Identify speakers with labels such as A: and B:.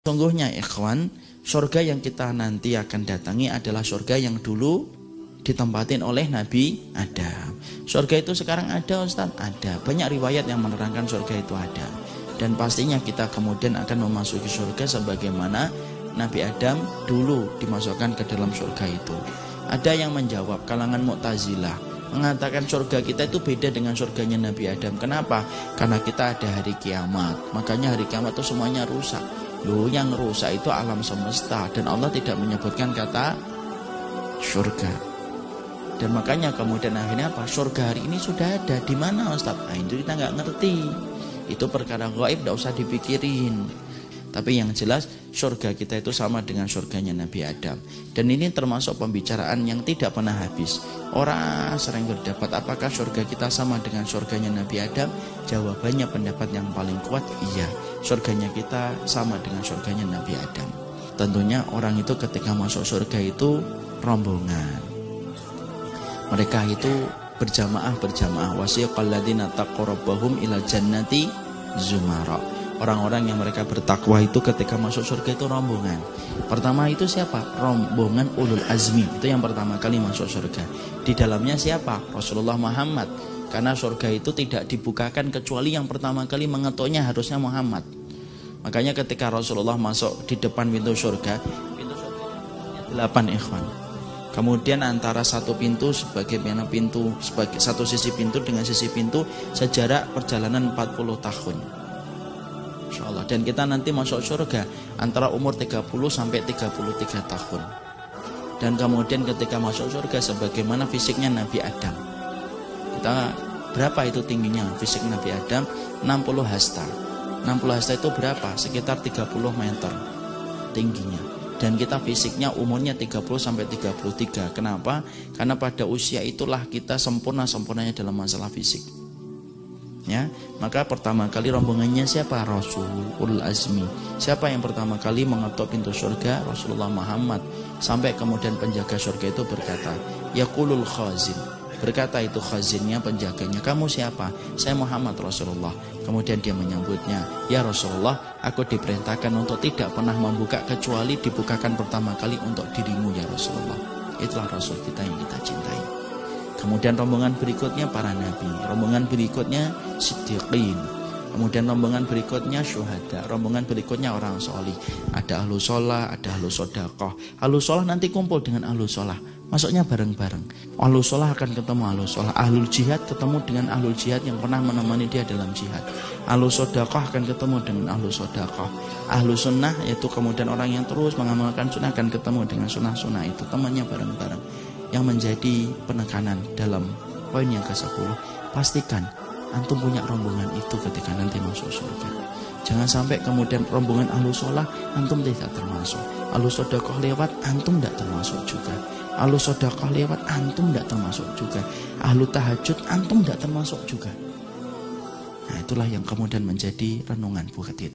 A: Sungguhnya ikhwan, surga yang kita nanti akan datangi adalah surga yang dulu ditempatin oleh Nabi Adam. Surga itu sekarang ada Ustaz? Ada. Banyak riwayat yang menerangkan surga itu ada. Dan pastinya kita kemudian akan memasuki surga sebagaimana Nabi Adam dulu dimasukkan ke dalam surga itu. Ada yang menjawab, kalangan Mu'tazilah, mengatakan surga kita itu beda dengan surganya Nabi Adam. Kenapa? Karena kita ada hari kiamat. Makanya hari kiamat itu semuanya rusak. Loh, yang rusak itu alam semesta, dan Allah tidak menyebutkan kata surga. Dan makanya kemudian akhirnya apa? Surga hari ini sudah ada. Di mana Ustaz? Nah, itu kita nggak ngerti. Itu perkara gaib, tidak usah dipikirin. Tapi yang jelas surga kita itu sama dengan surganya Nabi Adam. Dan ini termasuk pembicaraan yang tidak pernah habis. Orang sering berdebat apakah surga kita sama dengan surganya Nabi Adam. Jawabannya pendapat yang paling kuat, iya, surganya kita sama dengan surganya Nabi Adam. Tentunya orang itu ketika masuk surga itu rombongan. Mereka itu berjamaah wasiqal ladzina taqarrabahum ilal jannati zumara. Orang-orang yang mereka bertakwa itu ketika masuk surga itu rombongan. Pertama itu siapa? Rombongan ulul azmi. Itu yang pertama kali masuk surga. Di dalamnya siapa? Rasulullah Muhammad. Karena surga itu tidak dibukakan kecuali yang pertama kali mengetoknya harusnya Muhammad. Makanya ketika Rasulullah masuk di depan pintu surga 8 ikhwan. Kemudian antara satu pintu sebagai satu sisi pintu dengan sisi pintu sejarak perjalanan 40 tahun. InsyaAllah. Dan kita nanti masuk surga antara umur 30 sampai 33 tahun. Dan kemudian ketika masuk surga sebagaimana fisiknya Nabi Adam. Kita berapa itu tingginya fisik Nabi Adam? 60 hasta. 60 hasta itu berapa? Sekitar 30 meter tingginya. Dan kita fisiknya umurnya 30 sampai 33. Kenapa? Karena pada usia itulah kita sempurnanya dalam masalah fisik. Ya, maka pertama kali rombongannya siapa? Rasulul Azmi. Siapa yang pertama kali mengetuk pintu surga? Rasulullah Muhammad. Sampai kemudian penjaga surga itu berkata, yaqulul khazin. Berkata itu khazinnya, penjaganya, kamu siapa? Saya Muhammad Rasulullah. Kemudian dia menyambutnya, ya Rasulullah, aku diperintahkan untuk tidak pernah membuka kecuali dibukakan pertama kali untuk dirimu ya Rasulullah. Itulah Rasul kita yang kita cintai. Kemudian rombongan berikutnya para nabi, rombongan berikutnya siddiqin, kemudian rombongan berikutnya syuhada, rombongan berikutnya orang solih. Ada ahlu sholah, ada ahlu sodaqah. Ahlu sholah nanti kumpul dengan ahlu sholah, masuknya bareng-bareng. Ahlu sholah akan ketemu ahlu sholah, ahlul jihad ketemu dengan ahlul jihad yang pernah menemani dia dalam jihad. Ahlu sodaqah akan ketemu dengan ahlu sodaqah. Ahlu sunnah yaitu kemudian orang yang terus mengamalkan sunnah akan ketemu dengan sunnah-sunnah itu, temannya bareng-bareng. Yang menjadi penekanan dalam poin yang ke-10, pastikan antum punya rombongan itu ketika nanti masuk surga. Jangan sampai kemudian rombongan ahlu sholah antum tidak termasuk, ahlu sodaqah lewat antum tidak termasuk juga, ahlu sodaqah lewat antum tidak termasuk juga, ahlu tahajud antum tidak termasuk juga. Nah, itulah yang kemudian menjadi renungan buat kita.